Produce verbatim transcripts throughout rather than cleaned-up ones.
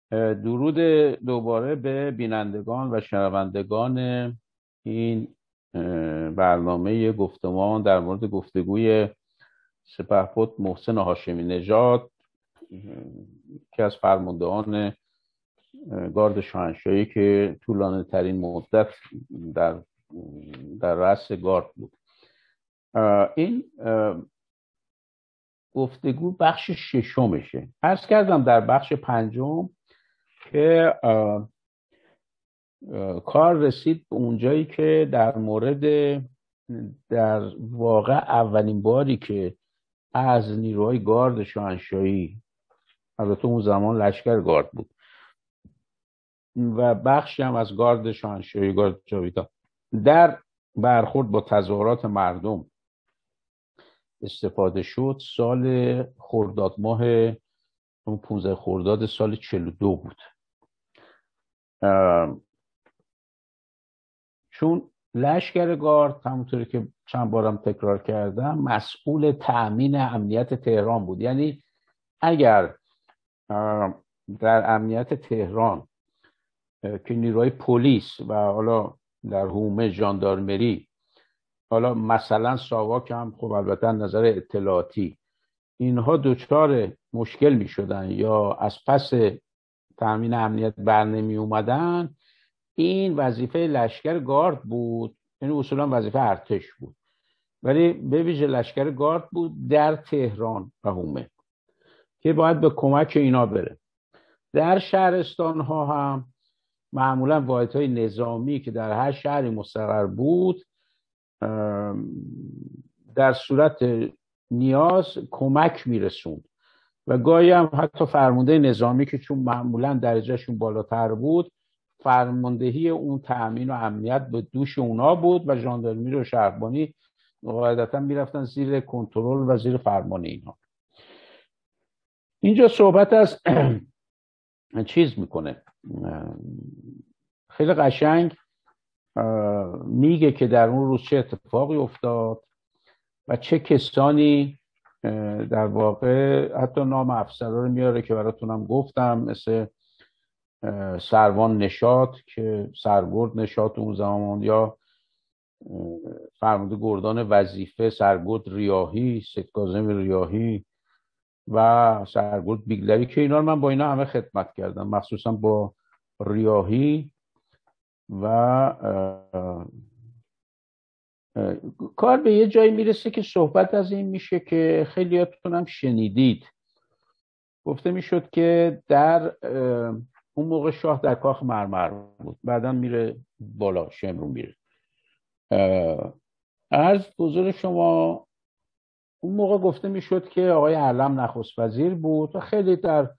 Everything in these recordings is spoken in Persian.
درود دوباره به بینندگان و شنوندگان این برنامه گفتمان در مورد گفتگوی سپهبد محسن هاشمی نژاد که از فرماندهان گارد شاهنشاهی که طولانی ترین مدت در در رأس گارد بود. این گفتگو بخش ششمشه. عرض کردم در بخش پنجم که آه آه کار رسید به اونجایی که در مورد در واقع اولین باری که از نیروهای گارد شاهنشاهی، البته اون زمان لشکر گارد بود و بخشی هم از گارد شاهنشاهی، گارد جاویدان، در برخورد با تظاهرات مردم استفاده شد، سال خرداد ماه اون پانزده خرداد سال چهل و دو بود. چون لشکر گارد همونطوری که چند بارم تکرار کردم مسئول تأمین امنیت تهران بود. یعنی اگر در امنیت تهران که نیروهای پلیس و حالا در حومه ژاندارمری، حالا مثلا ساواک هم خب البته نظر اطلاعاتی، اینها دچار مشکل می شدن یا از پس تأمین امنیت بر نمی اومدن، این وظیفه لشکر گارد بود. یعنی اصولا وظیفه ارتش بود، ولی به ویژه لشکر گارد بود در تهران و حومه که باید به کمک اینا بره. در شهرستان ها هم معمولا واحدهای نظامی که در هر شهری مستقر بود در صورت نیاز کمک میرسوند و گاهی هم حتی فرمانده نظامی که چون معمولا درجهشون بالاتر بود، فرماندهی اون تأمین و امنیت به دوش اونا بود و ژاندارمری و شهربانی قاعدتا میرفتن زیر کنترل و زیر فرمان اینا. اینجا صحبت از چیز میکنه، خیلی قشنگ میگه که در اون روز چه اتفاقی افتاد و چه کسانی در واقع، حتی نام افسرها رو میاره که براتونم گفتم، مثل سروان نشاط که سرگرد نشاط اون زمان، یا فرمانده گردان وظیفه سرگرد ریاحی، سید کاظم ریاحی و سرگرد بیگلری که اینا رو من با اینا همه خدمت کردم، مخصوصا با ریاحی. و کار به یه جایی میرسه که صحبت از این میشه که خیلیاتون هم شنیدید، گفته میشد که در اون موقع شاه در کاخ مرمر بود، بعدا میره بالا شمرون میره. از حضور شما اون موقع گفته میشد که آقای علم نخست وزیر بود و خیلی در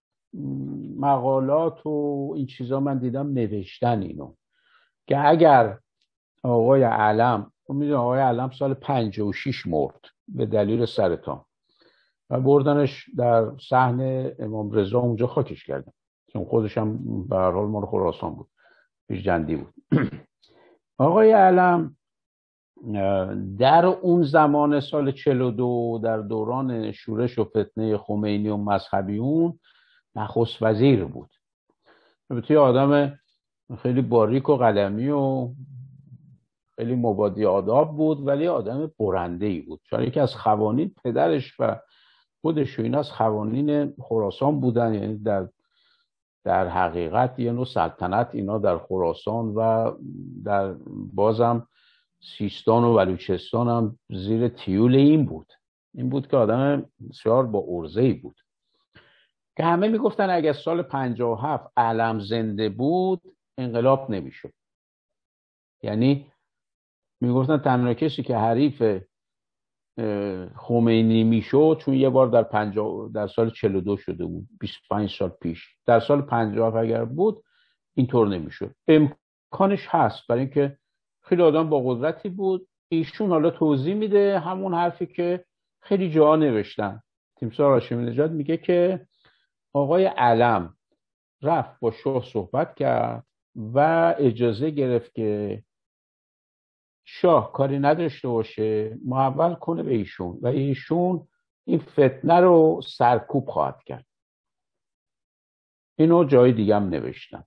مقالات و این چیزا من دیدم نوشتن اینو که اگر آقای علم، میدونم آقای علم سال پنجاه و شش مرد به دلیل سرطان و بردنش در صحن امام رضا، اونجا خاکش کردن چون خودش هم به هر حال مال خراسان بود، پیشجندی بود. آقای علم در اون زمان سال چهل و دو در دوران شورش و فتنه خمینی و مذهبیون نخست وزیر بود. البته آدم خیلی باریک و قلمی و خیلی مبادی آداب بود، ولی آدم برنده‌ای بود، چون یکی از خوانین پدرش و خودش و اینا از خوانین خراسان بودن. یعنی در در حقیقت یه نوع سلطنت اینا در خراسان و در بازم سیستان و بلوچستان هم زیر تیول این بود. این بود که آدم بسیار با عرضه‌ای بود که همه میگفتن اگه سال پنجاه و هفت علم زنده بود انقلاب نمیشد. یعنی میگفتن تنها کسی که حریف خمینی میشد، چون یه بار در پنجاه در سال چهل و دو شده بود، بیست و پنج سال پیش، در سال پنجاه و هفت اگر بود اینطور نمیشد. امکانش هست برای اینکه خیلی آدم با قدرتی بود. ایشون حالا توضیح میده همون حرفی که خیلی جاها نوشتن. تیمسار هاشمی نژاد میگه که آقای علم رفت با شاه صحبت کرد و اجازه گرفت که شاه کاری نداشته باشه، محول کنه به ایشون و ایشون این فتنه رو سرکوب خواهد کرد. اینو جای دیگه هم نوشتن.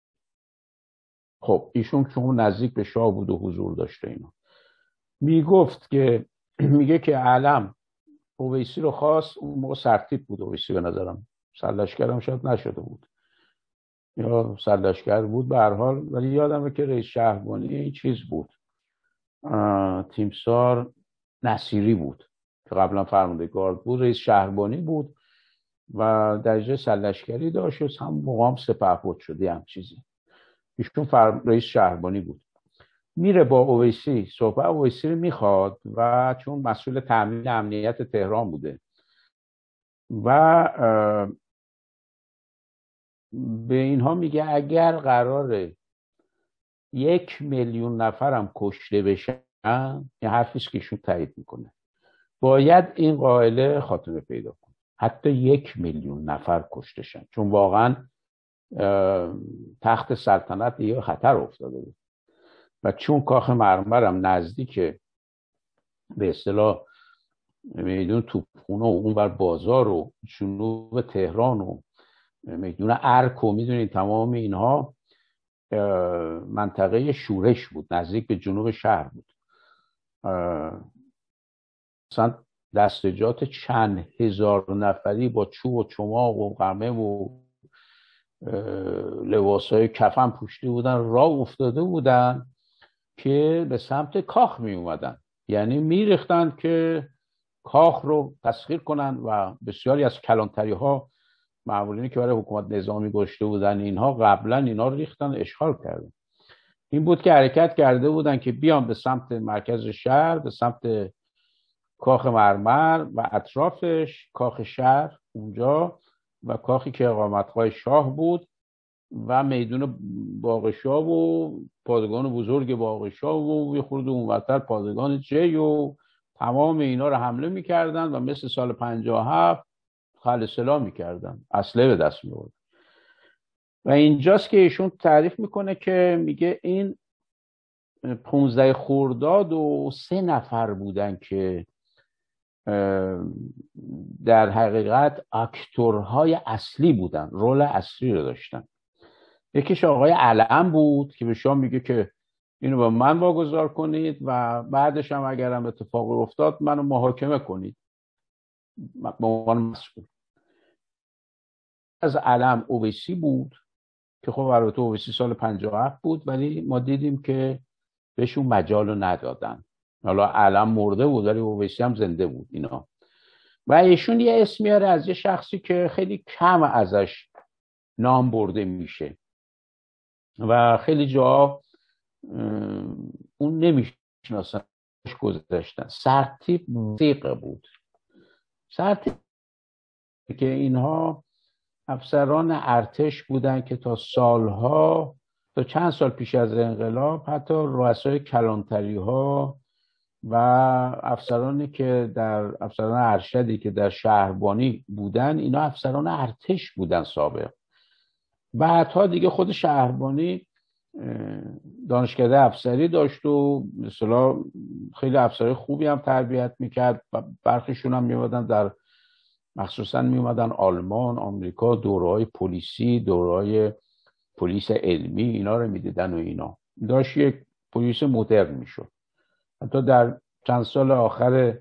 خب ایشون چون نزدیک به شاه بود و حضور داشته اینا، میگفت که میگه که علم اویسی رو خواست. اون موقع سرتیپ بود اویسی، به نظرم سرلشکر هم شاید نشده بود یا سرلشکر بود به هر حال، ولی یادمه که رئیس شهربانی چیز بود، تیمسار نصیری بود که قبلا فرمانده گارد بود، رئیس شهربانی بود و درجه سرلشکری داشت و هم مقام سپهبد شده هم چیزی. ایشون رئیس شهربانی بود. میره با اویسی صحبت، اویسی رو میخواد و چون مسئول تامین امنیت تهران بوده و به اینها میگه اگر قراره یک میلیون نفرم کشته بشن، این حرفیست که ایشون تایید میکنه، باید این قائله خاتمه پیدا کنه، حتی یک میلیون نفر کشته شن، چون واقعا تخت سلطنت یه خطر افتاده بود و چون کاخ مرمرم نزدیک به اصطلاح میدون توپخونه و اون بر بازار و جنوب تهران و میدون ارک و میدونید تمام اینها منطقه شورش بود، نزدیک به جنوب شهر بود. مثلا دستجات چند هزار نفری با چوب و چماق و قمه و لباسای کفن پوشیده بودن، راه افتاده بودن که به سمت کاخ می اومدن، یعنی می ریختن که کاخ رو تسخیر کنن و بسیاری از کلانتری ها معمولینی که برای حکومت نظامی گشته بودن اینها قبلا اینا رو ریختن اشغال کردن. این بود که حرکت کرده بودن که بیان به سمت مرکز شهر، به سمت کاخ مرمر و اطرافش، کاخ شهر اونجا و کاخی که اقامتگاه شاه بود و میدون باغ شاه و پادگان بزرگ باغ شاه و یه خورده اونورتر پادگان جی و تمام اینا رو حمله میکردن و مثل سال پنجاه و هفت خلسلا میکردن، اسلحه به دست می‌آوردن. و اینجاست که ایشون تعریف میکنه که میگه این پونزده خرداد و سه نفر بودن که در حقیقت اکتورهای اصلی بودن، رول اصلی رو داشتن. یکیش آقای علم بود که به شما میگه که اینو با من واگذار کنید و بعدش هم اگرم اتفاق افتاد منو محاکمه کنید به عنوان مسئول. از علم اویسی بود که خب البته اویسی سال پنجاه و هفت بود، ولی ما دیدیم که بهشون مجال رو ندادن. حالا علم مرده بود ولی اویسی هم زنده بود اینا. و ایشون یه اسم میاره از یه شخصی که خیلی کم ازش نام برده میشه و خیلی جا اون نمیشناسن گذاشتن. سرتیپ موسیقه بود. سرتیپ که اینها افسران ارتش بودن که تا سالها، تا چند سال پیش از انقلاب حتی رؤسای کلانتری ها و افسرانی که در افسران ارشدی که در شهربانی بودن، اینا افسران ارتش بودن سابق. بعدها دیگه خود شهربانی دانشکده افسری داشت و مثلا خیلی افسرای خوبی هم تربیت میکرد و برخیشون هم میومدن در مخصوصا میومدن آلمان، آمریکا، دوره‌های پلیسی، دوره‌های پلیس علمی اینا رو میدیدن و اینا داشت یک پلیس مدرن میشد. حتی در چند سال آخر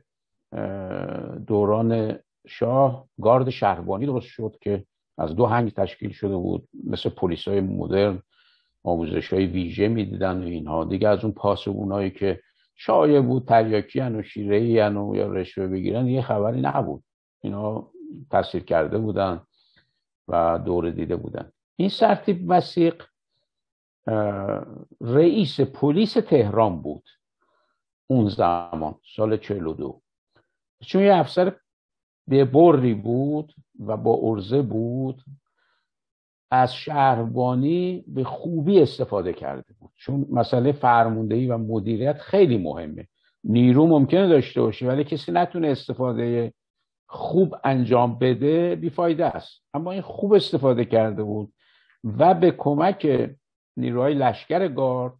دوران شاه گارد شهربانی درست شد که از دو هنگ تشکیل شده بود، مثل پلیسای مدرن آموزش‌های ویژه میدیدن و اینها دیگه. از اون پاسبونایی که شایع بود تریاکی ان و شیره‌ای ان و یا رشوه بگیرن یه خبری نبود، اینا تحصیل کرده بودن و دوره دیده بودن. این سرتیپ وثیق رئیس پلیس تهران بود اون زمان سال چهل و دو، چون یه افسر به بری بود و با عرضه بود، از شهربانی به خوبی استفاده کرده بود. چون مسئله فرماندهی و مدیریت خیلی مهمه. نیرو ممکنه داشته باشی ولی کسی نتونه استفاده خوب انجام بده بیفایده است. اما این خوب استفاده کرده بود و به کمک نیروهای لشکر گارد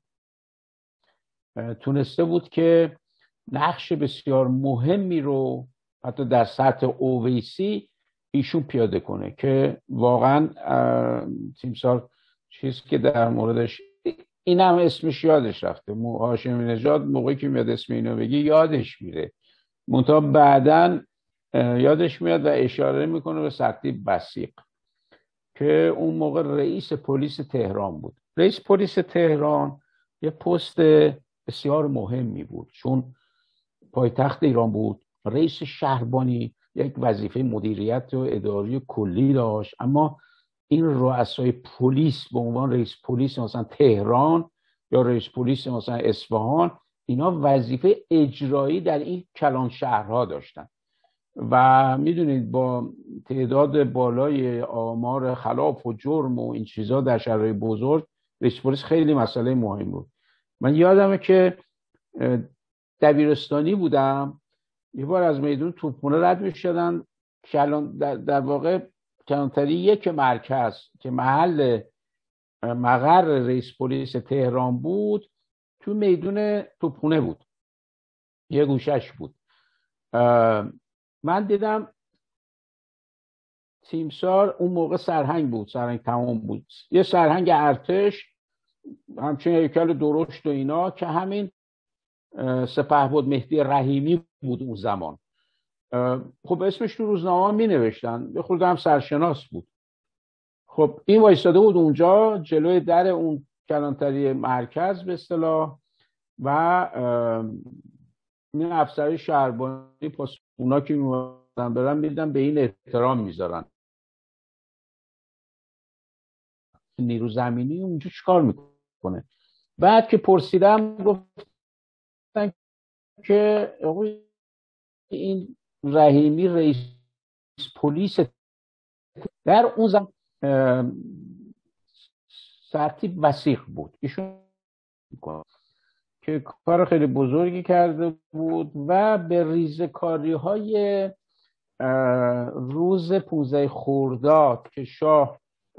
تونسته بود که نقش بسیار مهمی رو حتی در سطح اویسی ایشون پیاده کنه که واقعا تیمسار چیز که در موردش این هم اسمش یادش رفته، هاشمی نژاد موقعی که میاد اسم اینو بگی یادش میره، منتها بعدن یادش میاد و اشاره میکنه به سرتیپ وثیق که اون موقع رئیس پلیس تهران بود. رئیس پلیس تهران یه پست بسیار مهمی بود، چون پایتخت ایران بود. رئیس شهربانی یک وظیفه مدیریت و اداری کلی داشت، اما این رؤسای پلیس به عنوان رئیس پلیس مثلا تهران یا رئیس پلیس مثلا اصفهان، اینا وظیفه اجرایی در این کلان شهرها داشتن و میدونید با تعداد بالای آمار خلاف و جرم و این چیزا در شهرهای بزرگ رئیس پلیس خیلی مسئله مهم بود. من یادمه که دبیرستانی بودم، یه بار از میدون توپخانه رد می‌شدن، کلان در, در واقع کلانتری یک مرکز که محل مقر رئیس پلیس تهران بود تو میدون توپخانه بود، یه گوشش بود. من دیدم تیمسار اون موقع سرهنگ بود، سرهنگ تمام بود، یه سرهنگ ارتش همچنین هیکل درشت و اینا که همین سپهبد مهدی رحیمی بود اون زمان. خب اسمش تو روزنامه می نوشتن، به خود هم سرشناس بود. خب این وایستاده بود اونجا جلوی در اون کلانتری مرکز به اصطلاح و این افسر شهربانی پاس اونا که می‌اومدن برن میدن به این احترام میذارن. نیرو زمینی اونجا چیکار میکنه؟ بعد که پرسیدم گفتن که این رحیمی رئیس پلیس در اون زمان سرتیپ وثیق بود، ایشون که کار خیلی بزرگی کرده بود و به ریزکاری های روز پانزده خرداد که شاه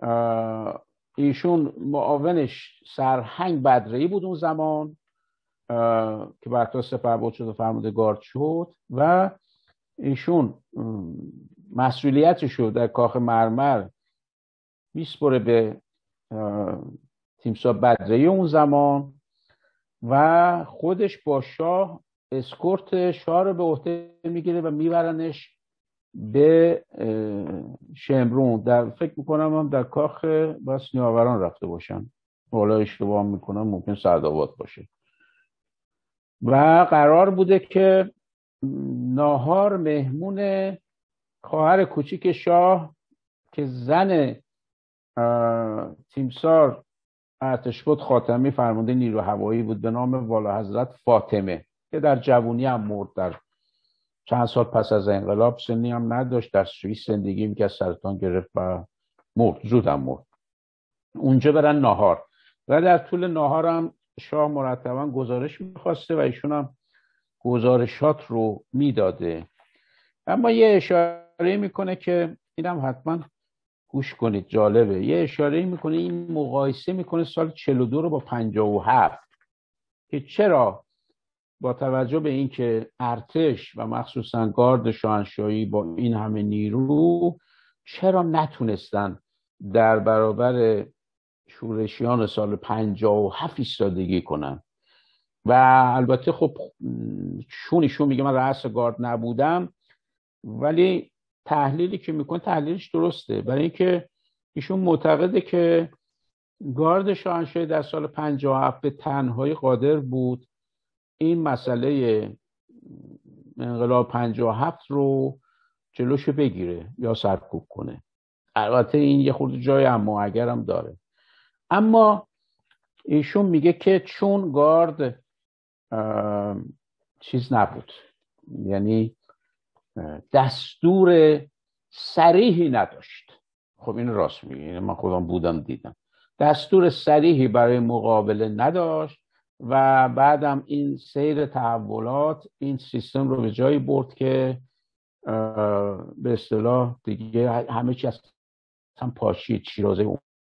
ایشون معاونش سرهنگ بدرهی بود اون زمان که بعدها سپهبد شد و فرماندگار شد و ایشون مسئولیتش رو در کاخ مرمر میسپره به تیمسار بدرهی اون زمان و خودش با شاه اسکورت شاه رو به عهده میگیره و میبرنش به شمرون. در فکر میکنم هم در کاخ بس نیاوران رفته باشن، حالا اشتباه میکنم، ممکن سعدآباد باشه. و قرار بوده که ناهار مهمون خواهر کوچیک شاه که زن تیمسار ارتشبد خاتمی فرمانده نیرو هوایی بود به نام والا حضرت فاطمه که در جوانی هم مرد، در چند سال پس از انقلاب، سنی هم نداشت، در سوئیس زندگی می‌کرد، سرطان گرفت و مرد، زود هم مرد. اونجا برن ناهار و در طول ناهار هم شاه مرتبا گزارش میخواسته و ایشون هم گزارشات رو میداده. اما یه اشاره میکنه که اینم حتما گوش کنید، جالبه. یه اشاره میکنه، این مقایسه میکنه سال چهل و دو رو با پنجاه و هفت که چرا با توجه به اینکه ارتش و مخصوصا گارد شاهنشاهی با این همه نیرو چرا نتونستن در برابر شورشیان سال پنجاه و هفت ایستادگی کنن. و البته خب چون ایشون میگه من رئیس گارد نبودم، ولی تحلیلی که میکنه تحلیلش درسته، برای اینکه ایشون معتقده که گارد شاهنشاهی در سال پنجاه و هفت به تنهایی قادر بود این مسئله انقلاب پنجاه و هفت رو جلوشو بگیره یا سرکوب کنه. البته این یه خورده جای اما اگرم داره، اما ایشون میگه که چون گارد چیز نبود، یعنی دستور صریحی نداشت. خب این راست میگه، من خودم بودم دیدم، دستور صریحی برای مقابله نداشت و بعدم این سیر تحولات این سیستم رو به جایی برد که به اصطلاح دیگه همه چی از هم پاشید، شیرازه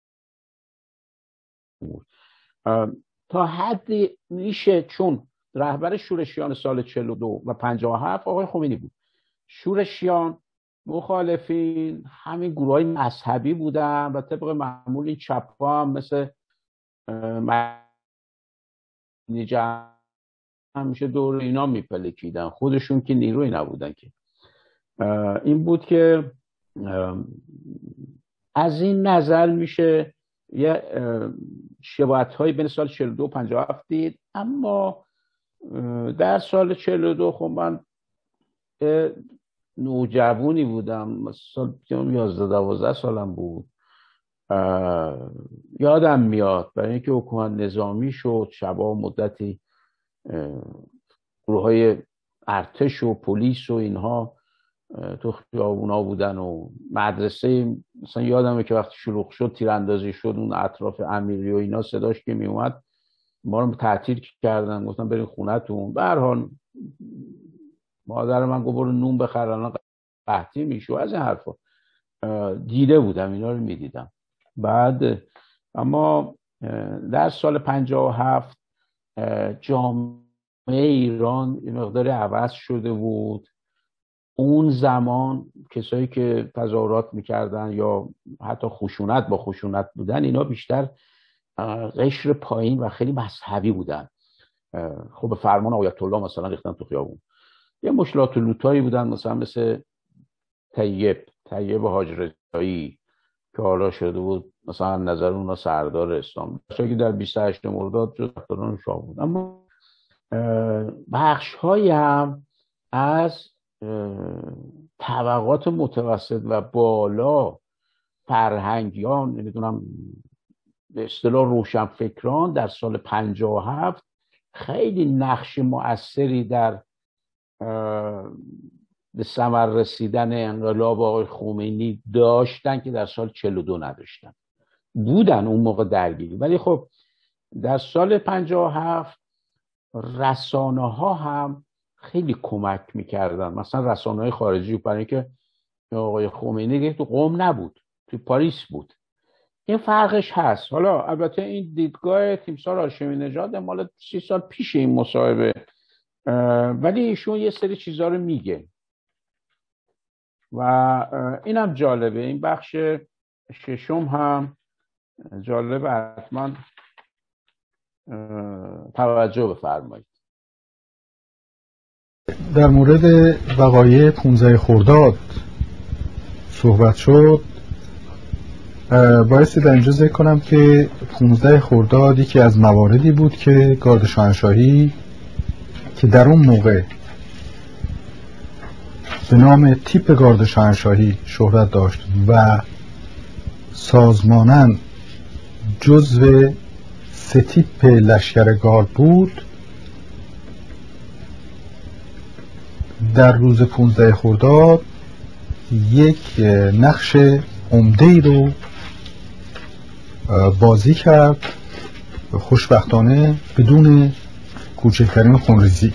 بود تا حدی میشه. چون رهبر شورشیان سال چهل و دو و پنجاه و هفت آقای خمینی بود، شورشیان مخالفین همین گروه های مذهبی بودن و طبق معمول این چپ‌ها هم مثل نیجا همیشه دور اینا میپلکیدن، خودشون که نیروی نبودن که. این بود که از این نظر میشه یه شباهت هایی بین سال چهل و دو و پنجاه و هفت دید. اما در سال چهل و دو خب من نوجوانی بودم، سال یازده دوازده سالم بود. یادم میاد برای اینکه حکومت نظامی شد، شبا مدتی گروه های ارتش و پلیس و اینها تو خیابونا بودن و مدرسه مثلا یادمه که وقتی شلوغ شد تیراندازی شد اون اطراف امیری و اینا صداش که می اومد ما رو تعطیل کردن، گفتن بریم خونه‌تون. به هر حال مادر من گفت برو نون بخر الان قحطی میشه از این حرفا. دیده بودم اینا رو میدیدم. بعد اما در سال پنجاه و هفت جامعه ایران یه مقدار عوض شده بود. اون زمان کسایی که تظاهرات میکردن یا حتی خشونت با خشونت بودن اینا بیشتر قشر پایین و خیلی مذهبی بودن. خب به فرمان آیت الله مثلا ریختن تو خیابون. یه مشکلات و لوتایی بودن مثلا مثل طیب طیب حاج رضایی که حالا شده بود مثلا نظر اونا سردار اسلام، که در بیست و هشت مرداد جز رفتاران شاه بود. اما بخش هایی هم از طبقات متوسط و بالا فرهنگیان، نمیدونم به اصطلاح روشنفکران، در سال پنجاه و هفت خیلی نقش مؤثری در به ثمر رسیدن انقلاب آقای خمینی داشتن که در سال چهل و دو نداشتن. بودن اون موقع درگیری، ولی خب در سال پنجاه و هفت رسانه ها هم خیلی کمک میکردن. مثلا رسانه های خارجی، برای اینکه آقای خمینی تو قم نبود، تو پاریس بود. این فرقش هست. حالا البته این دیدگاه تیمسار هاشمی نژاد مال سی سال پیش این مصاحبه، ولی ایشون یه سری چیزا رو میگه و اینم جالبه. این بخش ششم هم جالبه، حتما توجه بفرمایید. در مورد وقایع پانزده خرداد صحبت شد. بایستی در اینجا ذکر کنم که پانزده خرداد یکی از مواردی بود که گارد شاهنشاهی که در اون موقع به نام تیپ گارد شاهنشاهی شهرت داشت و سازماناً جزو سه تیپ لشکر گارد بود، در روز پانزده خرداد یک نقش عمده‌ای رو بازی کرد، خوشبختانه بدون کوچکترین خونریزی.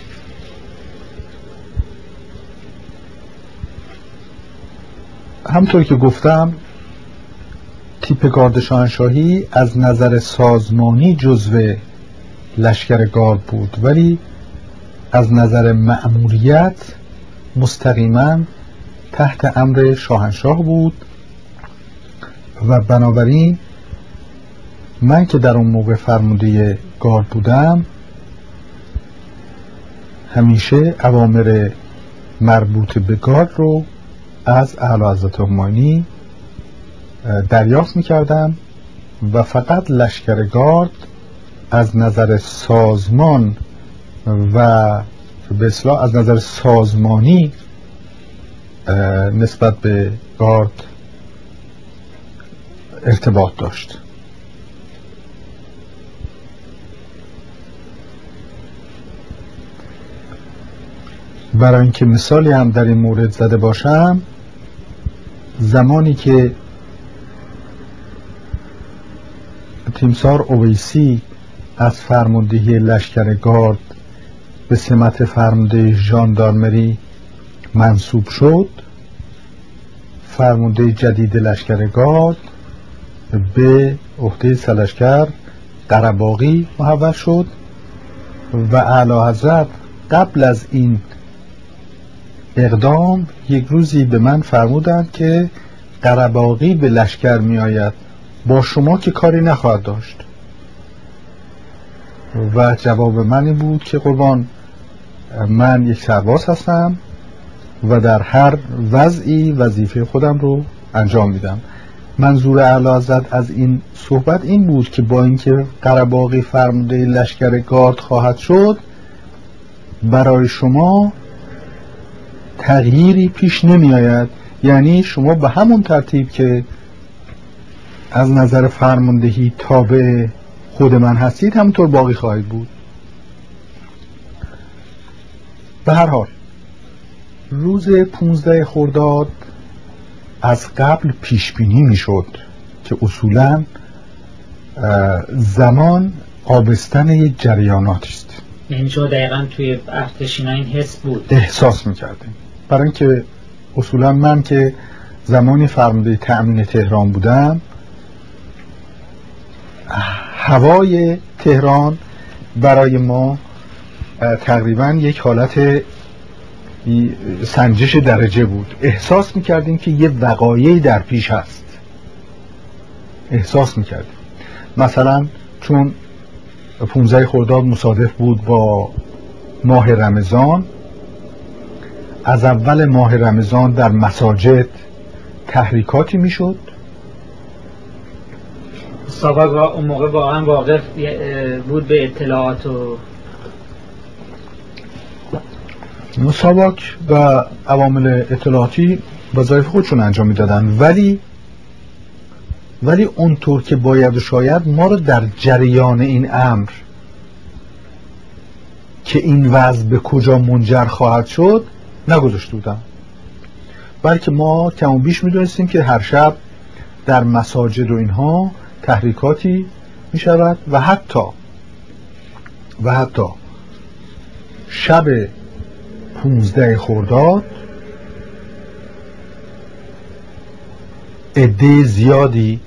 همطور که گفتم تیپ گارد شاهنشاهی از نظر سازمانی جزو لشکر گارد بود، ولی از نظر مأموریت مستقیما تحت امر شاهنشاه بود و بنابراین من که در اون موقع فرمانده گارد بودم همیشه اوامر مربوط به گارد رو از اعلیحضرت همایونی دریافت میکردم و فقط لشکر گارد از نظر سازمان و به اصطلاح از نظر سازمانی نسبت به گارد ارتباط داشت. برای اینکه مثالی هم در این مورد زده باشم، زمانی که تیمسار اویسی از فرماندهی لشکر گارد به سمت فرمانده ژاندارمری منصوب شد، فرمانده جدید لشکر گارد به عهده سرلشکر قره‌باغی محول شد و اعلیحضرت قبل از این اقدام یک روزی به من فرمودند که قره‌باغی به لشکر می آید، با شما که کاری نخواهد داشت. و جواب من این بود که قربان، من یک سرباز هستم و در هر وضعی وظیفه خودم رو انجام میدم. منظور اعلیحضرت از این صحبت این بود که با اینکه قره‌باغی فرموده لشکر گارد خواهد شد، برای شما تغییری پیش نمی آید، یعنی شما به همون ترتیب که از نظر فرماندهی تابع خود من هستید همونطور باقی خواهید بود. به هر حال روز پونزده خرداد از قبل پیش بینی می شد که اصولا زمان آبستن یک جریانات است. یعنی شما دقیقا توی ارتشینا این حس بود؟ احساس می کردیم، برای اینکه اصولا من که زمانی فرمانده تأمین تهران بودم، هوای تهران برای ما تقریبا یک حالت سنجش درجه بود. احساس میکردیم که یه وقایعی در پیش هست، احساس میکردیم. مثلا چون پونزده خرداد مصادف بود با ماه رمضان، از اول ماه رمضان در مساجد تحریکاتی میشد. ساواک اون موقع واقعا واقف بود به اطلاعات و ساواک و عوامل اطلاعاتی وظایف خودشون انجام میدادن، ولی ولی اونطور که باید و شاید ما رو در جریان این امر که این وضع به کجا منجر خواهد شد نگذاشته بودن، بلکه ما کم و بیش میدونستیم که هر شب در مساجد و اینها تحریکاتی میشود و حتی و حتی شب پونزده خرداد عده زیادی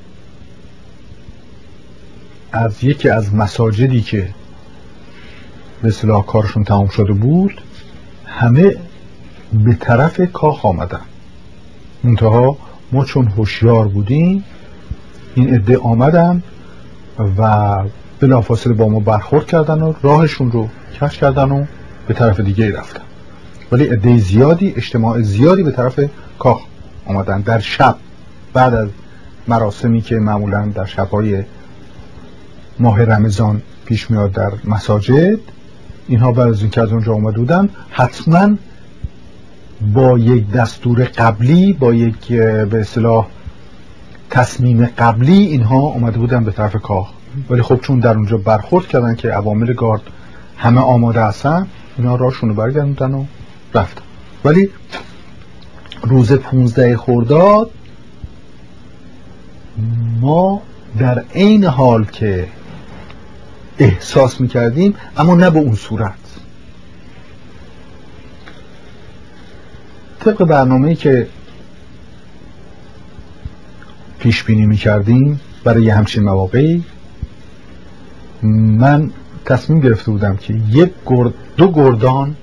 از یکی از مساجدی که به اصطلاح کارشون تمام شده بود همه به طرف کاخ آمدن. منتها ما چون هوشیار بودیم این عده آمدن و بلافاصله با ما برخورد کردن و راهشون رو کش کردن و به طرف دیگه رفتن، ولی عده زیادی، اجتماع زیادی به طرف کاخ آمدن در شب، بعد از مراسمی که معمولا در شب‌های ماه رمضان پیش میاد در مساجد. اینها بعد از اینکه از اونجا آمده بودن حتما با یک دستور قبلی، با یک به اصطلاح تصمیم قبلی اینها آمده بودن به طرف کاخ، ولی خب چون در اونجا برخورد کردن که عوامل گارد همه آماده هستن، اینا راهشون رو برگردوندن و رفتن. ولی روز پونزده خرداد ما در عین حال که احساس میکردیم، اما نه به اون صورت. طبق برنامه‌ای که پیش بینی میکردیم برای همچین مواقعی، من تصمیم گرفته بودم که یک گرد دو گردان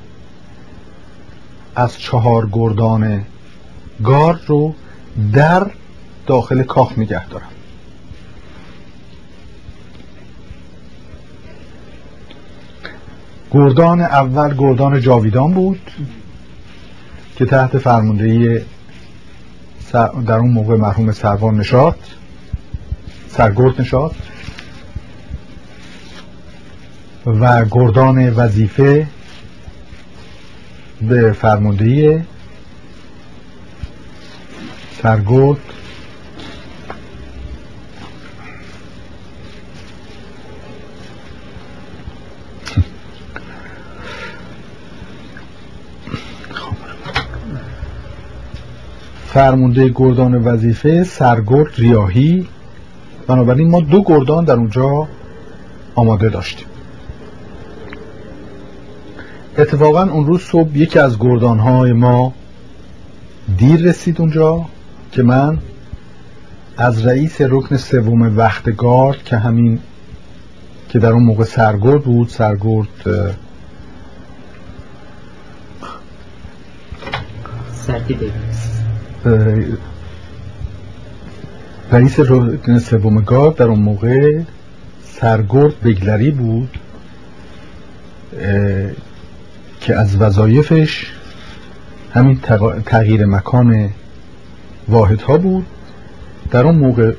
از چهار گردان گارد رو در داخل کاخ نگه دارم. گردان اول گردان جاویدان بود که تحت فرماندهی در اون موقع مرحوم سروان نشاط، سرگرد نشاط، و گردان وظیفه به فرماندهی سرگرد فرمانده گردان وظیفه سرگرد ریاحی. بنابراین ما دو گردان در اونجا آماده داشتیم. اتفاقا اون روز صبح یکی از گردانهای ما دیر رسید اونجا که من از رئیس رکن سوم وقت گارد که همین که در اون موقع سرگرد بود، سرگرد سرکی دیویس رئیس رکن سوم گارد در اون موقع سرگرد بگلری بود که از وظایفش همین تغییر مکان واحدها بود. در اون موقع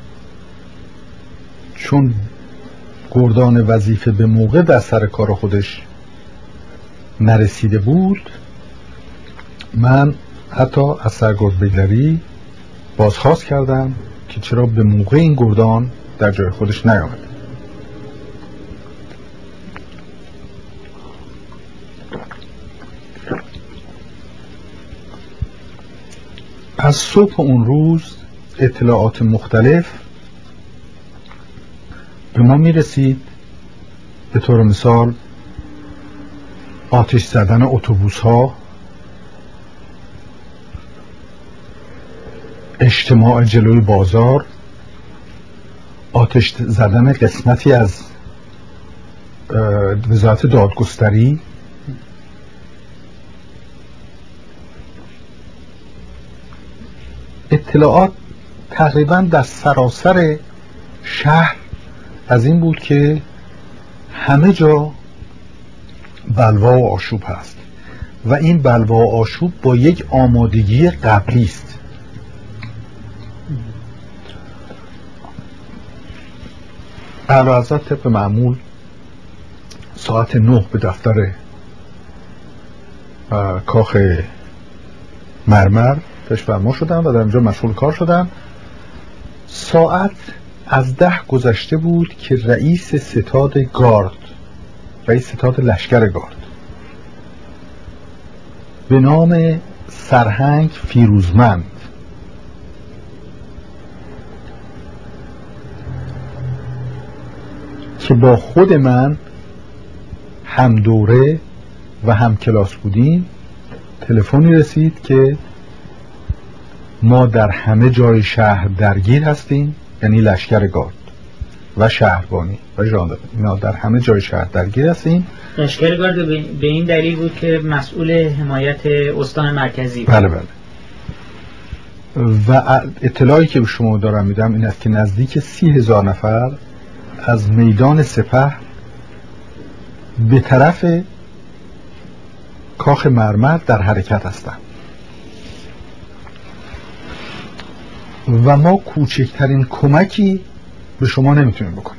چون گردان وظیفه به موقع در سر کار خودش نرسیده بود، من حتی از سرگرد بگلری بازخواست کردم که چرا به موقع این گردان در جای خودش نیامد. از صبح اون روز اطلاعات مختلف به ما میرسید، به طور مثال آتش زدن اتوبوس ها، اجتماع جلوی بازار، آتش زدن قسمتی از وزارت دادگستری، اطلاعات تقریبا در سراسر شهر از این بود که همه جا بلوا و آشوب هست و این بلوا و آشوب با یک آمادگی قبلی است. اعلیحضرت طبق معمول ساعت نه به دفتر کاخ مرمر پیشفرما شدن و در اونجا مشغول کار شدن. ساعت از ده گذشته بود که رئیس ستاد گارد، رئیس ستاد لشکر گارد به نام سرهنگ فیروزمند که با خود من هم دوره و هم کلاس بودیم، تلفنی رسید که ما در همه جای شهر درگیر هستیم، یعنی لشکر گارد و شهربانی و ژاندارمری، ما در همه جای شهر درگیر هستیم. لشکر گارد به این دلیل بود که مسئول حمایت استان مرکزی بود. بله بله. و اطلاعی که به شما دارم میدم این است که نزدیک سی هزار نفر از میدان سپه به طرف کاخ مرمر در حرکت هستند و ما کوچکترین کمکی به شما نمیتونیم بکنیم.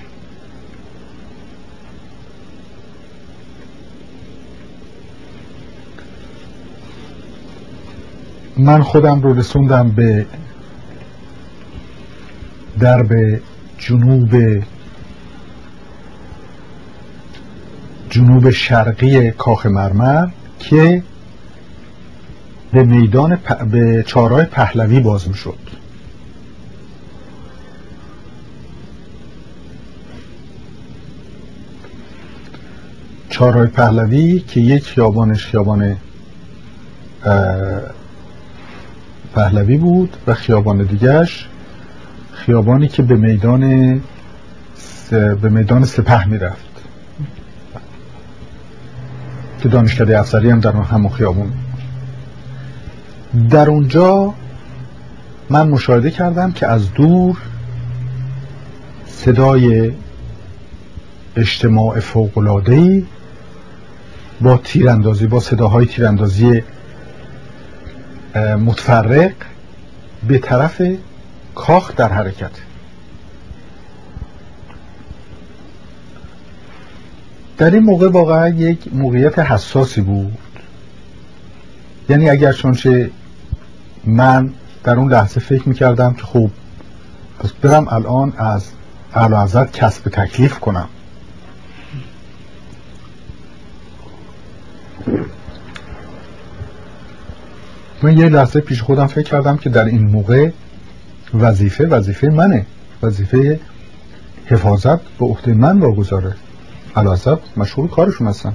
من خودم رو رسوندم به درب جنوب جنوب شرقی کاخ مرمر که به میدان پ... به چهارراه پهلوی باز میشد. چهارراه پهلوی که یک خیابانش خیابان پهلوی بود و خیابان دیگرش خیابانی که به میدان س... به میدان سپه میرفت که دانشکده افسری هم در همون خیابون. در اونجا من مشاهده کردم که از دور صدای اجتماع فوق‌العاده‌ای با تیراندازی، با صداهای تیراندازی متفرق به طرف کاخ در حرکت. در این موقع واقعا یک موقعیت حساسی بود، یعنی اگر چونچه من در اون لحظه فکر میکردم که خب پس برم الان از اعلیحضرت کسب تکلیف کنم، من یه لحظه پیش خودم فکر کردم که در این موقع وظیفه وظیفه منه، وظیفه حفاظت به عهده من واگذاره. اعلیحضرت مشغول کارشون هستن،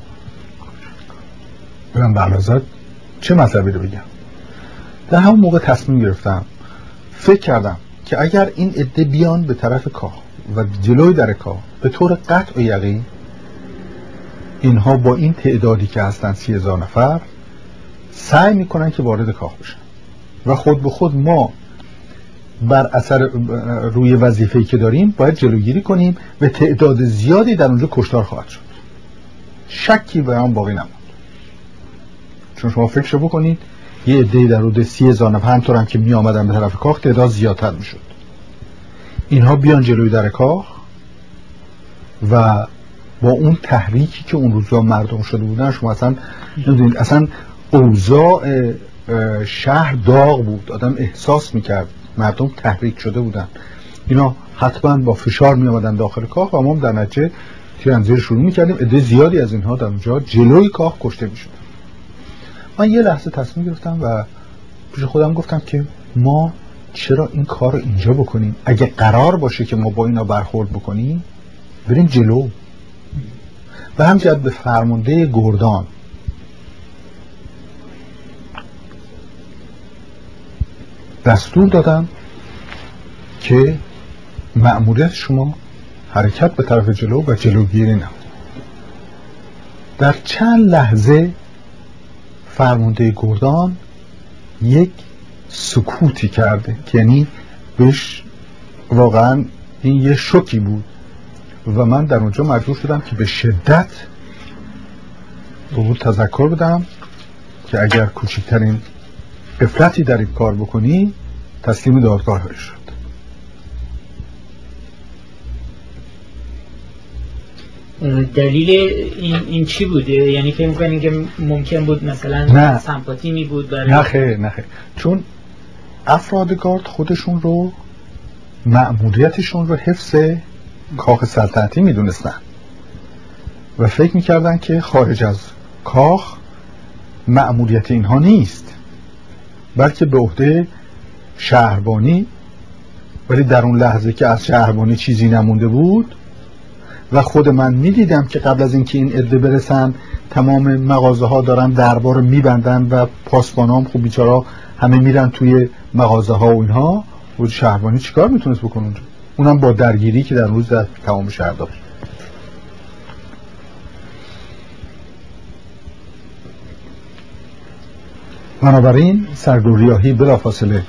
برم به اعلیحضرت چه مطلبی رو بگم. در همون موقع تصمیم گرفتم، فکر کردم که اگر این عده بیان به طرف کاخ و جلوی در کاخ به طور قطع و یقین اینها با این تعدادی که هستن سی هزار نفر سعی میکنن که وارد کاخ بشن و خود به خود ما بر اثر روی وظیفه‌ای که داریم باید جلوگیری کنیم و تعداد زیادی در اونجا کشتار خواهد شد. شکی به آن باقی نموند. چون شما فکر بکنید یه عده‌ای در حدود سی هزار نفر همطور هم که می آمدن به طرف کاخ تعداد زیادتر می شد. اینها بیان جلوی در کاخ و با اون تحریکی که اون روزا مردم شده بودن، شما اصلا نمیدونید، اصلا اوضاع شهر داغ بود، آدم احساس میکرد مردم تحریک شده بودن. اینا حتما با فشار می آمدن داخل کاخ و ما در نتیجه تیراندازی شروع میکردیم. عده زیادی از اینها در اونجا جلوی کاخ کشته میشدن. من یه لحظه تصمیم گرفتم و پیش خودم گفتم که ما چرا این کار رو اینجا بکنیم؟ اگه قرار باشه که ما با اینا برخورد بکنیم بریم جلو. و همچنین به فرمانده گردان دستور دادم که مأموریت شما حرکت به طرف جلو و جلوگیری نمود. در چند لحظه فرمانده گردان یک سکوتی کرده، یعنی بهش واقعا این یه شوکی بود و من در اونجا مجبور شدم که به شدت به او تذکر بدم که اگر کوچکترین غفلتی در این کار بکنی تسلیم دادگاه شد. دلیل این, این چی بود؟ یعنی فکر می‌کنین که ممکن بود مثلا نه. سمپاتی می بود برای نه خیر نه خیر، چون افراد گارد خودشون رو مأموریتشون رو حفظ کاخ سلطنتی میدونستن و فکر میکردن که خارج از کاخ مأموریت اینها نیست، بلکه به عهده شهربانی. ولی در اون لحظه که از شهربانی چیزی نمونده بود و خود من میدیدم که قبل از اینکه این عده برسن تمام مغازه ها دارن دربار رو میبندن و پاسبانام خوب بیچارا همه میرن توی مغازه ها و اینها، و شهربانی چیکار میتونست بکنه اونجا؟ اونم با درگیری که در روز در تمام شهر داشت. بنابراین سرگوریاهی بلافاصله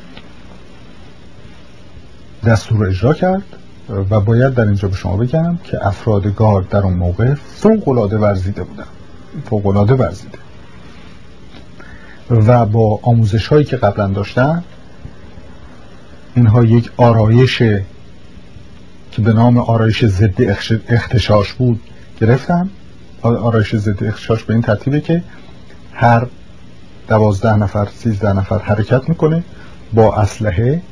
دستور رو اجرا کرد و باید در اینجا به شما بگم که افراد گارد در اون موقع فوق‌العاده ورزیده بودن، فوق‌العاده ورزیده و با آموزش هایی که قبلا داشتن اینها یک آرایش که به نام آرایش ضد اغتشاش بود گرفتن. آرایش ضد اغتشاش به این ترتیبه که هر دوازده نفر سیزده نفر حرکت میکنه با اسلحه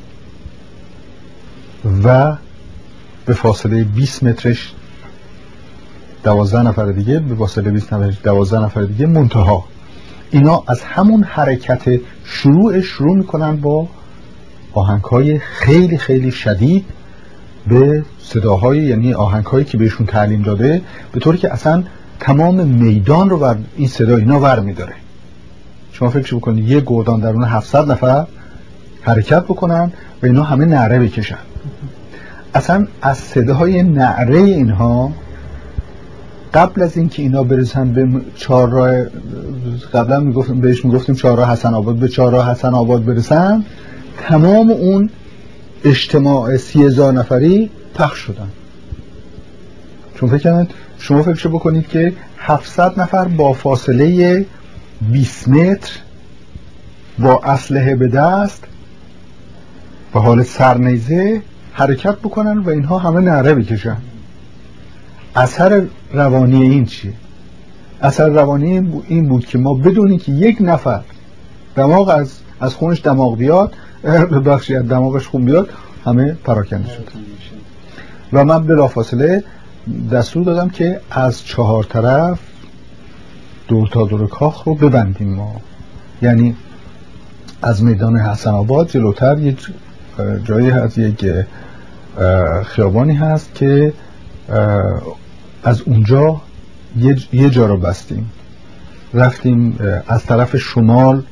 و به فاصله بیست مترش دوازده نفر دیگه، به فاصله بیست مترش دوازده نفر دیگه. منتها اینا از همون حرکت شروع شروع میکنن با آهنگ‌های خیلی خیلی شدید به صداهای، یعنی آهنگ‌هایی که بهشون تعلیم داده، به طوری که اصلا تمام میدان رو بر این صدا اینا ور میداره. شما فکر بکنید یه گردان درون هفتصد نفر حرکت بکنن و اینا همه نعره بکشن. اصلا از صداهای نعره اینها قبل از اینکه اینا برسن به چهارراه، قبلا میگفتیم بهش میگفتیم چهارراه حسن آباد، به چهارراه حسن آباد برسن تمام اون اجتماع سی هزار نفری پخش شدن. چون فکر کنید شما فکر بکنید که هفتصد نفر با فاصله بیست متر با اسلحه به دست به حال سرنیزه حرکت بکنن و اینها همه نعره بکشن. اثر روانی این چیه؟ اثر روانی این بود که ما بدونیم که یک نفر دماغ از از خونش دماغ بیاد، بخشی از دماغش خون بیاد، همه پراکنده شد. و من بلافاصله دستور دادم که از چهار طرف دور تا دور کاخ رو ببندیم ما. یعنی از میدان حسن آباد جلوتر یک جایی هست، یک خیابانی هست که از اونجا یه جا رو بستیم، رفتیم از طرف شمال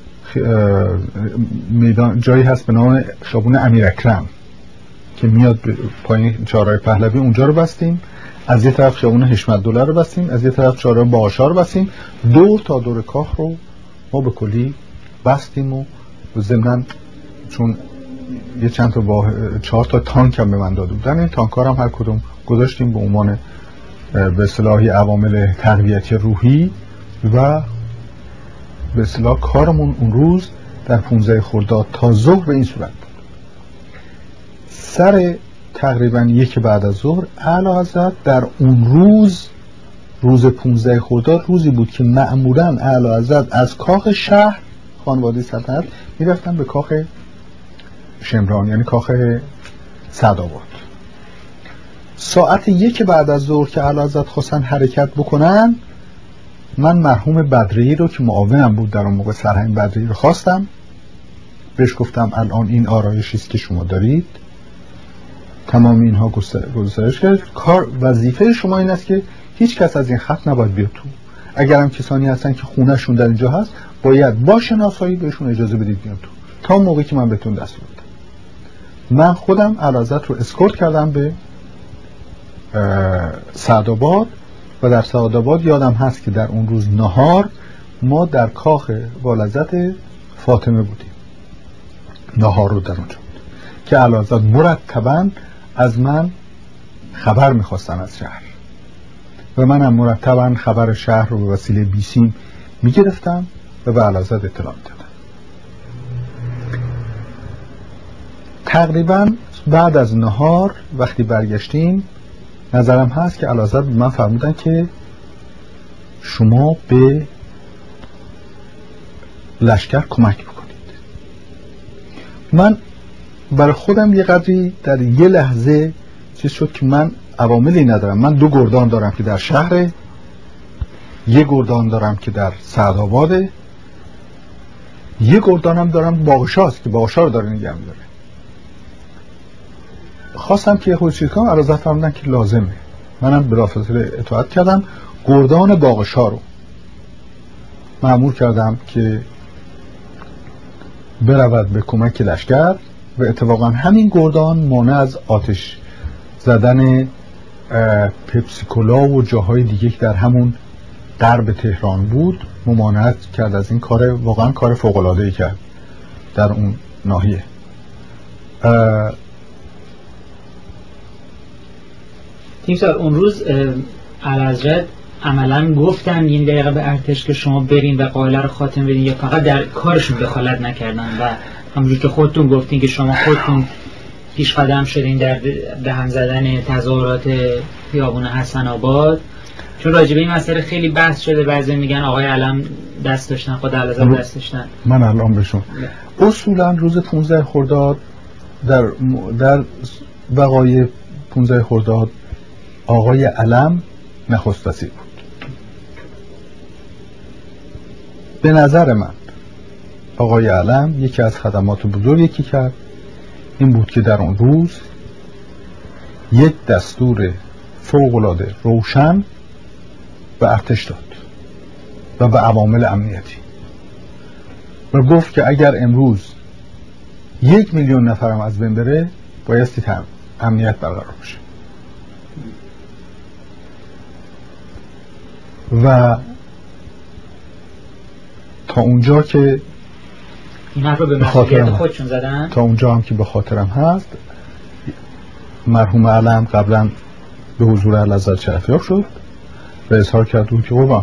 میدان جایی هست به نام خیابون امیر اکرم که میاد پایین چهارراه پهلوی، اونجا رو بستیم. از یه طرف خیابون حشمت دوله رو بستیم، از یه طرف چهارراه باشا رو بستیم. دور تا دور کاخ رو ما به کلی بستیم و ضمناً چون یه چند تا با چهار تا تانک هم به من داده بودن، این تانک ها هم هر کدوم گذاشتیم به عنوان به اصطلاح عوامل تقویتی روحی و به اصطلاح کارمون اون روز در پانزده خرداد تا ظهر به این صورت بود. سر تقریبا یک بعد از ظهر اعلیحضرت در اون روز روز پانزده خرداد روزی بود که معمولا اعلیحضرت از کاخ شهر خانواده سلطنت میرفتن به کاخ شمران، یعنی کاخ سعدآباد. ساعت یک بعد از ظهر که اعلیحضرت خواستن حرکت بکنن، من مرحوم بدری رو که معاونم بود در اون موقع، سرهنگ بدری رو خواستم، بهش گفتم الان این آرایشی است که شما دارید، تمام اینها گسترش کرد، کار وظیفه شما این است که هیچ کس از این خط نباید بیاد تو، اگر هم کسانی هستن که خونهشون در اینجا هست باید با شناسایی بهشون اجازه بدید بیان تو، تا اون موقعی که من بهتون دستور بدم. من خودم اعلیحضرت رو اسکورت کردم به سعدآباد و در سعدآباد یادم هست که در اون روز نهار ما در کاخ والعزت فاطمه بودیم، نهار رو در اونجا بود که اعلیحضرت مرتباً از من خبر میخواستن از شهر و منم مرتباً خبر شهر رو به وسیله بیسیم میگرفتم و به اعلیحضرت اطلاع میدادم. تقریباً بعد از نهار وقتی برگشتیم، نظرم هست که اعلیحضرت من فرمودن که شما به لشکر کمک بکنید. من برای خودم یه قدری در یه لحظه چیز شد که من عواملی ندارم. من دو گردان دارم که در شهر، یه گردان دارم که در سعدآباده، یه گردانم دارم باغشاست که باغشا رو داره نگه می‌داره. خواستم که خود چیز کنم، اعلیحضرت فرمودن که لازمه. منم بلافاصله اطاعت کردم، گردان باغشا رو مأمور کردم که برود به کمک لشکر و اتفاقا همین گردان مانع از آتش زدن پپسیکولا و جاهای دیگه که در همون غرب تهران بود ممانعت کرد از این کار، واقعا کار فوق‌العاده‌ای کرد در اون ناحیه. تیمسار اون روز اعلیحضرت عملا گفتن این دقیقه به ارتش که شما برین و قائله رو خاتمه بدین، یا فقط در کارشون دخالت نکردن و همونجور که خودتون گفتین که شما خودتون پیش قدم شدین در به هم زدن تظاهرات خیابون حسن آباد؟ چون راجبه این مسئله خیلی بحث شده، بعضی میگن آقای علم دست داشتن، خود اعلیحضرت دست داشتن. من الان بهشون اصولا روز پانزده خرداد در در وقایع پانزده خرداد آقای علم نخست وزیر بود. به نظر من آقای علم یکی از خدمات بزرگی که کرد این بود که در اون روز یک دستور فوق‌العاده روشن به ارتش داد و به عوامل امنیتی و گفت که اگر امروز یک میلیون نفرم از بین بره بایستی امنیت برقرار باشه. و تا اونجا که این حرف رو به مسئولیت خودشون زدن، تا اونجا هم که به خاطرم هست، مرحوم علم قبلا به حضور اعلیحضرت شرفیاب شد و اظهار کردون که قربان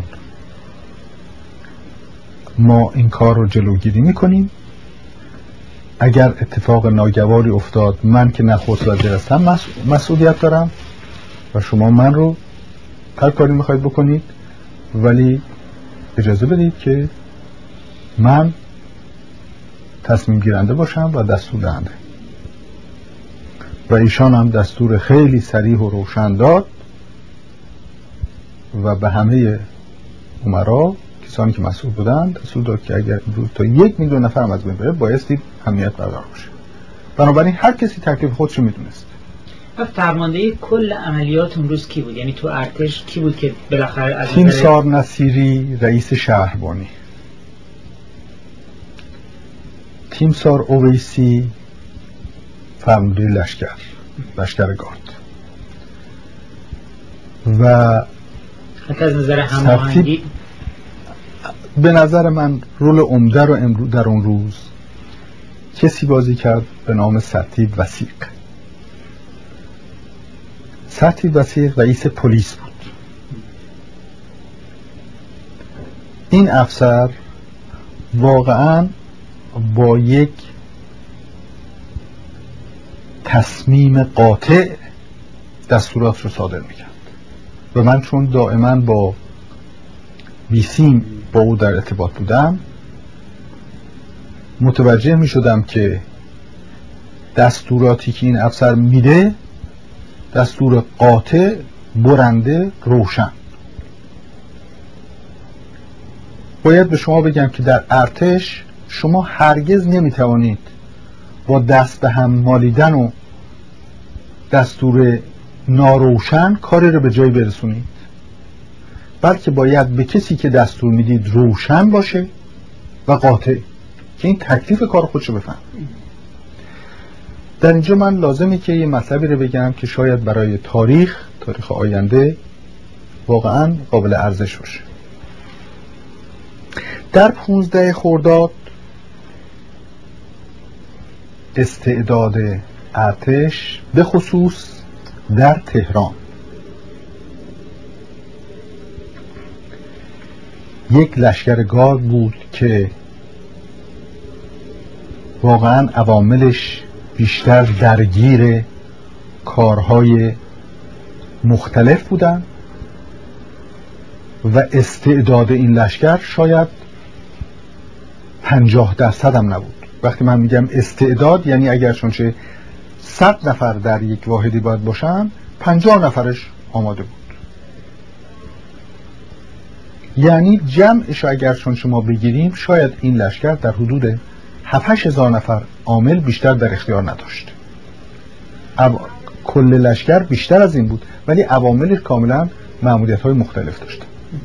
ما این کار رو جلوگیری میکنیم، اگر اتفاق ناگواری افتاد من که نخست وزیر هستم مسئولیت دارم و شما من رو هر کاری میخواید بکنید، ولی اجازه بدید که من تصمیم گیرنده باشم و دستور دهنده. و ایشان هم دستور خیلی صریح و روشن داد و به همه امرا، کسانی که مسئول بودن، دستور داد که اگر امروز تا یک میلیون نفر از بین بره بایستی امنیت برقرار باشه. بنابراین هر کسی تکلیف خودشو میدونست. فرمانده کل عملیات اون روز کی بود؟ یعنی تو ارتش کی بود که بالاخره از تیمسار نصیری رئیس شهربانی، تیمسار اویسی فرمانده لشکر لشکر گارد و حتی از نظر هماهنگی به نظر من رول عمده رو امروز در اون روز کسی بازی کرد به نام سرتیب وثیق. سرتیب وثیق رئیس پلیس بود. این افسر واقعا با یک تصمیم قاطع دستورات رو صادر میکرد و من چون دائما با بیسیم با او در ارتباط بودم متوجه میشدم که دستوراتی که این افسر میده دستور قاطع، برنده، روشن. باید به شما بگم که در ارتش شما هرگز نمیتوانید با دست به هم مالیدن و دستور ناروشن کاری رو به جای برسونید، بلکه باید به کسی که دستور میدید روشن باشه و قاطع که این تکلیف کار خودشو بفهم. در اینجا من لازمه که یه مطلبی رو بگم که شاید برای تاریخ تاریخ آینده واقعا قابل ارزش باشه. در پونزده خرداد استعداد ارتش به خصوص در تهران یک لشکرگاه بود که واقعا عواملش بیشتر درگیر کارهای مختلف بودن و استعداد این لشکر شاید پنجاه درصد هم نبود. وقتی من میگم استعداد یعنی اگر چونچه صد نفر در یک واحدی باید باشن پنجاه نفرش آماده بود. یعنی جمعش اگر چون شما بگیریم شاید این لشکر در حدود هفت هشت هزار نفر عامل بیشتر در اختیار نداشت. اب... کل لشکر بیشتر از این بود ولی عواملش کاملا مأموریت های مختلف داشت.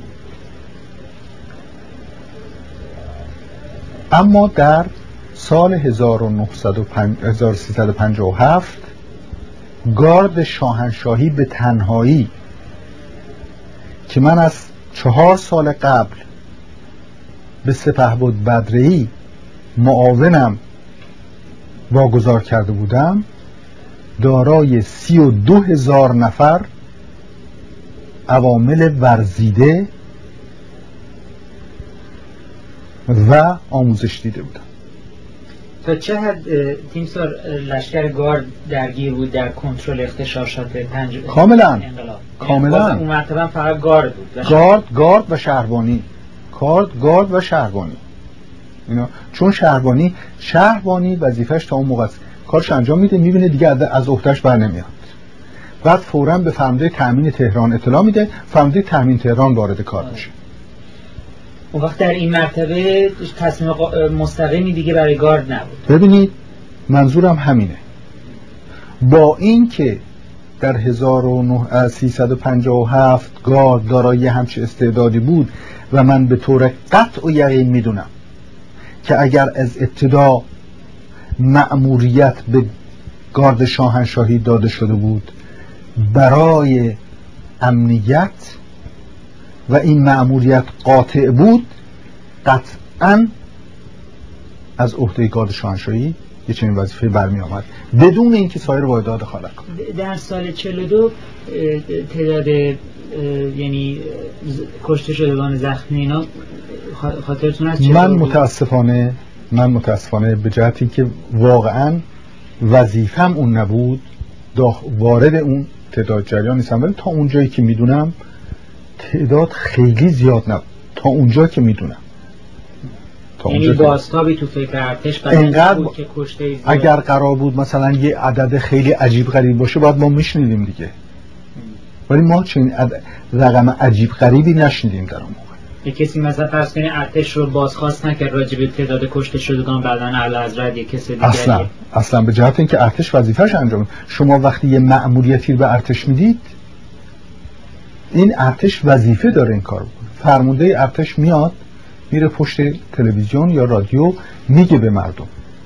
اما در سال هزار و سیصد و پنجاه و هفت گارد شاهنشاهی به تنهایی که من از چهار سال قبل به سپهبد بدره‌ای معاونم واگذار کرده بودم دارای سی و دو هزار نفر عوامل ورزیده و آموزش دیده بودم. تا چه حد تیمسار لشکر گارد درگیر بود در کنترل اغتشاشات پنج کاملا انقلاب؟ کاملا اون مرتبه فقط گارد بود. گارد گارد و شهربانی گارد گارد و شهربانی اینا. چون شهربانی شهربانی وظیفش تا اون موقع کارش انجام میده، میبینه دیگه از عهده‌اش بر نمیاد، بعد فوراً به فرمانده تامین تهران اطلاع میده، فرمانده تامین تهران وارد کار میشه. اون وقت در این مرتبه تصمیم مستقیمی دیگه برای گارد نبود. ببینید منظورم همینه. با این که در هزار و سیصد و پنجاه و هفت گارد دارای همچه استعدادی بود و من به طور قطع و یقین میدونم که اگر از ابتدا مأموریت به گارد شاهنشاهی داده شده بود برای امنیت و این مأموریت قاطع بود، قطعاً از عهده گارد شاهنشاهی یه چنین وظیفه برمی آمد بدون اینکه سایر واحدها دخالت کنند. در سال چهل و دو تعداد یعنی کشته شدگان زخمی اینا خاطرتون هست؟ من متاسفانه من متاسفانه به جهتی که واقعاً وظیفم اون نبود وارد اون تعداد جریان نیستم، ولی تا اونجایی که میدونم تعداد خیلی زیاد نبود. تا اونجا که میدونم یعنی بازتابی تو فکر ارتش اینقدر که کشته اگر قرار بود مثلا یه عدد خیلی عجیب غریب باشه باید ما میشنیدیم دیگه، ولی ما چنین رقم عجیب غریبی نشنیدیم در اون موقع. یه کسی مثلا فرض کنید ارتش رو بازخواست نکرد راجع به تعداد کشته شدگان بعداً اعلیحضرت یک کسی دیگه اصلا اصلا به جهت اینکه ارتش وظیفه‌اش انجام. شما وقتی یه مأموریتی رو به ارتش میدید این ارتش وظیفه داره این کارو بکنه. فرمانده ارتش میاد میره پشت تلویزیون یا رادیو میگه به مردم،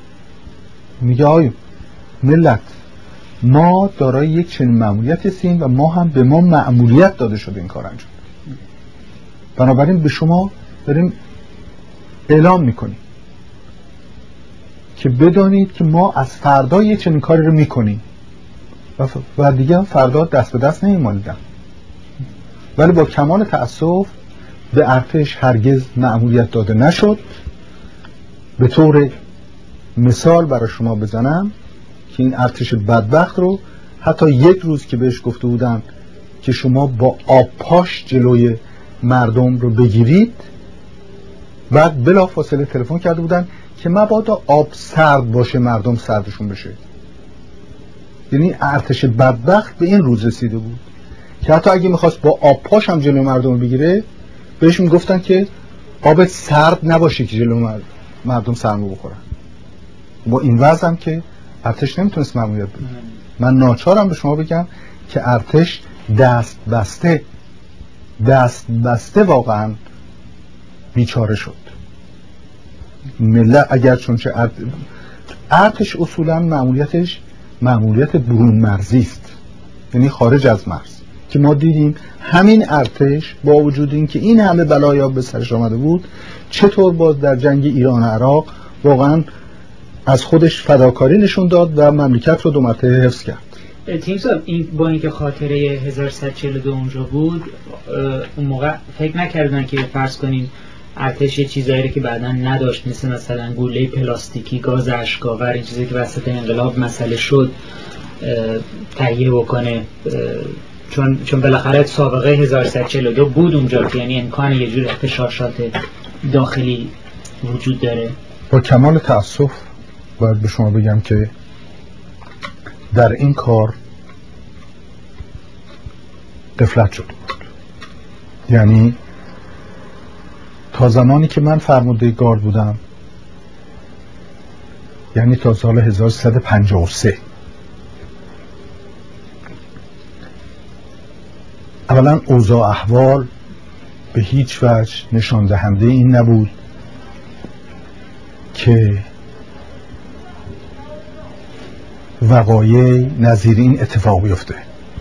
میگه آی ملت ما دارای یک چنین مأموریت هستیم و ما هم به ما مأموریت داده شده این کار انجام. بنابراین به شما داریم اعلام میکنیم که بدانید که ما از فردا یه چنین کاری رو میکنیم و, ف... و دیگه فردا دست به دست نمیماندن. ولی با کمال تأسف به ارتش هرگز مأموریت داده نشد. به طور مثال برای شما بزنم که این ارتش بدبخت رو حتی یک روز که بهش گفته بودن که شما با آب پاش جلوی مردم رو بگیرید، بعد بلا فاصله تلفن کرده بودن که مبادا آب سرد باشه مردم سردشون بشه. یعنی ارتش بدبخت به این روز رسیده بود که حتی اگه میخواست با آب پاش هم جلوی مردم رو بگیره، بهش میگفتن که آب سرد نباشه که جلوی مردم سرما بخورن. با این وضع هم که ارتش نمیتونست مأموریت بده. من ناچارم به شما بگم که ارتش دست بسته دست بسته واقعا بیچاره شد. ملت اگر چون چه ارت... ارتش اصولا مأموریتش مأموریت برون مرزی است، یعنی خارج از مرز، که ما دیدیم همین ارتش با وجود این که این همه بلایا به سرش آمده بود، چطور باز در جنگ ایران و عراق واقعا از خودش فداکاری نشون داد و مملکت رو دو مرتبه حفظ کرد. تیم صاحب، این با اینکه خاطره هزار و سیصد و چهل و دو اونجا بود، اون موقع فکر نکردن که فرض کنین ارتش یه چیزایی که بعدا نداشت، مثل مثلا گوله پلاستیکی، گاز اشک‌آور، این چیزی که وسط انقلاب مسئله شد تهیه بکنه، چون چون بالاخره سابقه هزار و سیصد و چهل و دو بود اونجا، که یعنی امکان یه جور اغتشاشات داخلی وجود داره. با کمال تأسف باید به شما بگم که در این کار غفلت شده بود. یعنی تا زمانی که من فرمانده گارد بودم، یعنی تا سال هزار و سیصد و پنجاه و سه، اولا اوضاع احوال به هیچ وجه نشان دهنده این نبود که وقایع نظیر این اتفاق بیفته.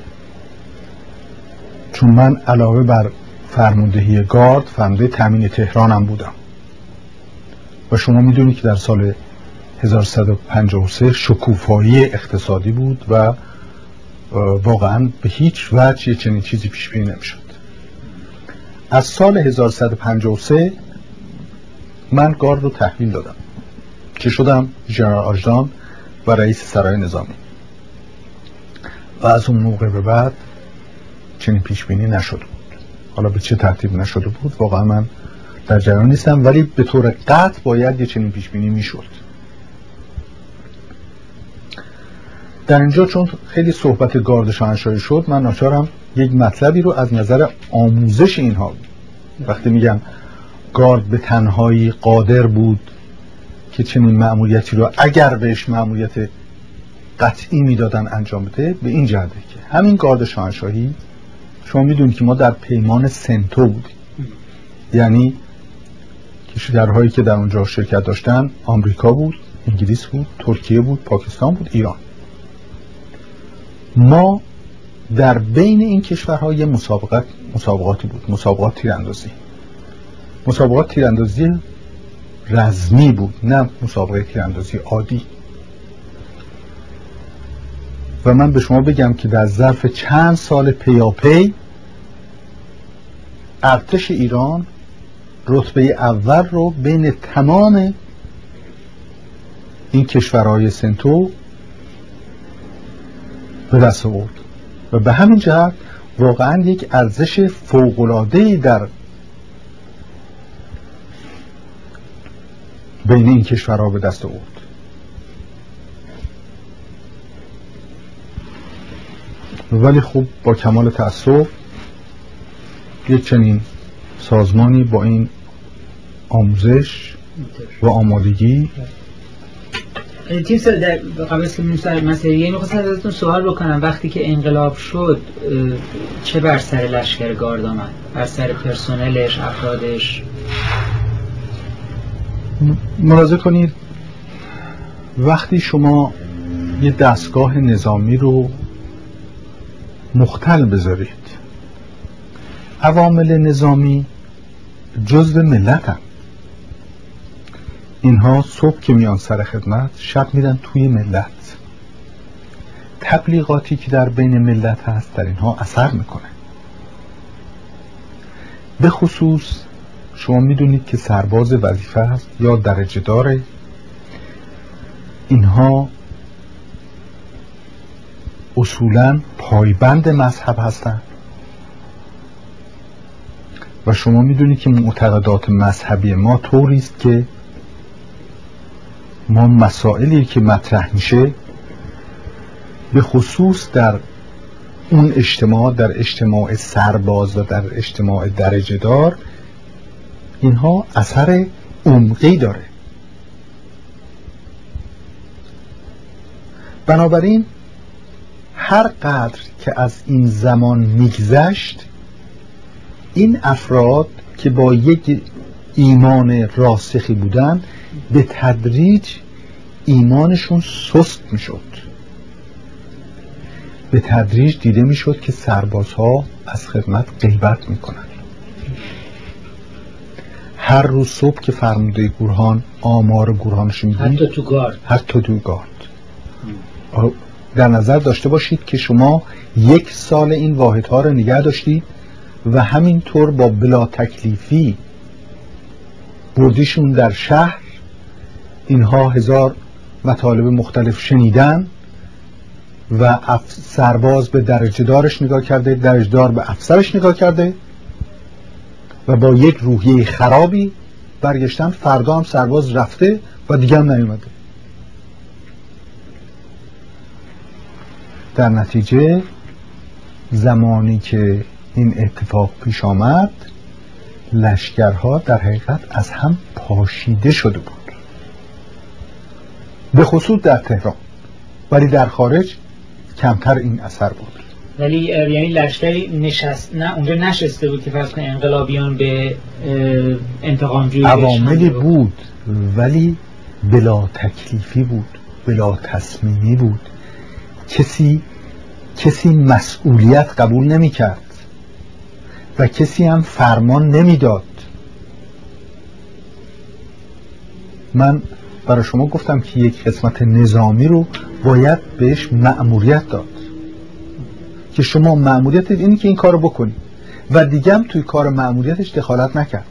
چون من علاوه بر فرماندهی گارد، فرمانده تامین تهرانم بودم و شما میدونید که در سال هزار و سیصد و پنجاه و سه شکوفایی اقتصادی بود و واقعا به هیچ وجه چنین چیزی پیش بینی نمیشد. از سال هزار و سیصد و پنجاه و سه من گارد رو تحویل دادم که شدم ژنرال آژدان و رئیس سرای نظامی و از اون موقع به بعد چنین پیش بینی نشده بود. حالا به چه ترتیب نشده بود واقعا من در جریان نیستم، ولی به طور قطع باید یه چنین پیش بینی میشد. در اینجا چون خیلی صحبت گارد شاهنشاهی شد، من ناچارم یک مطلبی رو از نظر آموزش اینها، وقتی میگم گارد به تنهایی قادر بود که چنین مأموریتی رو اگر بهش مأموریت قطعی میدادن انجام بده، به این جهته که همین گارد شاهنشاهی، شما میدونید که ما در پیمان سنتو بودیم، یعنی کشورهایی که در اونجا شرکت داشتن آمریکا بود، انگلیس بود، ترکیه بود، پاکستان بود، ایران. ما در بین این کشورها یه مسابقات مسابقاتی بود، مسابقات تیراندازی. مسابقات تیراندازی رزمی بود، نه مسابقه تیراندازی عادی. و من به شما بگم که در ظرف چند سال پیاپی ارتش ایران رتبه اول رو بین تمام این کشورهای سنتو به دست آورد و به همین جهت واقعا یک ارزش فوق‌العاده‌ای در بین این کشورها به دست آورد. ولی خب با کمال تأسف یک چنین سازمانی با این آموزش و آمادگی تیم سر در قبل از که می‌رسیم مسئله می‌خواستم ازتون سوال بکنم، وقتی که انقلاب شد چه بر سر لشکر گارد آمد؟ بر سر پرسنلش، افرادش؟ ملاحظه کنید وقتی شما یه دستگاه نظامی رو مختل بذارید، عوامل نظامی جزو ملت هم، اینها صبح که میان سر خدمت، شب میرن توی ملت. تبلیغاتی که در بین ملت هست در اینها اثر میکنه. به خصوص شما میدونید که سرباز وظیفه هست یا درجه داره، اینها اصولاً پایبند مذهب هستند و شما میدونید که معتقدات مذهبی ما طوری است که ما مسائلی که مطرح میشه به خصوص در اون اجتماع، در اجتماع سرباز و در اجتماع درجه دار، اینها اثر عمقی داره. بنابراین هر قدر که از این زمان میگذشت، این افراد که با یک ایمان راسخی بودن به تدریج ایمانشون سست میشد. به تدریج دیده میشد که سربازها از خدمت غیبت میکنن. هر روز صبح که فرمانده گورهان آمار گورهانش میدید، حتی تو گارد حتی تو گارد در نظر داشته باشید که شما یک سال این واحدها رو نگه داشتید و همینطور با بلا تکلیفی بردیشون در شهر. اینها هزار مطالب مختلف شنیدن و سرباز به درجه دارش نگاه کرده، درجه دار به افسرش نگاه کرده و با یک روحیه خرابی برگشتن. فردا هم سرباز رفته و دیگه هم نیومده. در نتیجه زمانی که این اتفاق پیش آمد، لشکرها در حقیقت از هم پاشیده شده بود، به خصوص در تهران، ولی در خارج کمتر این اثر بود. ولی یعنی لشکری نشست نه اونجا نشسته بود که فرض کنه انقلابیان به انتقامجویی عواملی بود ولی بلا تکلیفی بود، بلا تصمیمی بود. کسی کسی مسئولیت قبول نمی کرد و کسی هم فرمان نمی داد. من برای شما گفتم که یک قسمت نظامی رو باید بهش مأموریت داد که شما مأموریت اینی که این کارو بکنی و دیگه هم توی کار مأموریتش دخالت نکرد.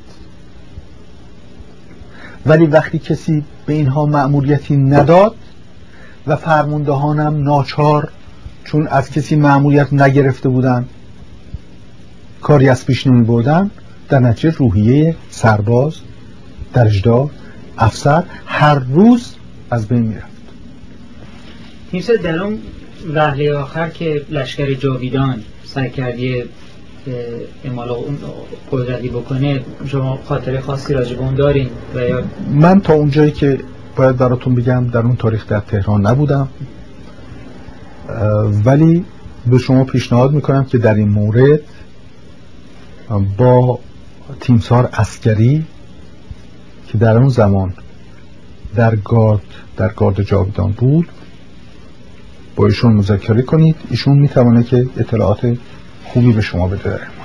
ولی وقتی کسی به اینها مأموریتی نداد و فرماندهانم ناچار چون از کسی مأموریت نگرفته بودن کاری از پیش نمی بردن، در نتیجه روحیه سرباز، درجه‌دار، افسر هر روز از بین می رفت. نیست در اون وهله آخر که لشکر جاویدان سعی کردی اعمال قدرتی بکنه، شما خاطره خاصی راجع به اون دارین؟ و یا من تا اونجایی که باید براتون بگم در اون تاریخ در تهران نبودم، ولی به شما پیشنهاد میکنم که در این مورد با تیمسار عسکری که در اون زمان در گارد در گارد جاویدان بود با ایشون مذاکره کنید. ایشون میتونه که اطلاعات خوبی به شما بده.